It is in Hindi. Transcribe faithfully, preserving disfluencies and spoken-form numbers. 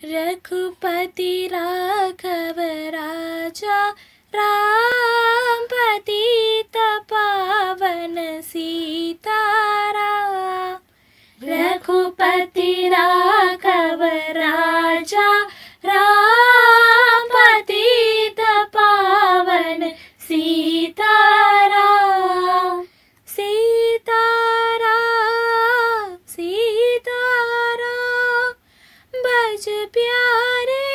रघुपति राघव राजा राम पतित पावन सीताराम। रघुपति राघव राजा राम पतित पावन सीताराम। सीताराम सीताराम बज प्यारे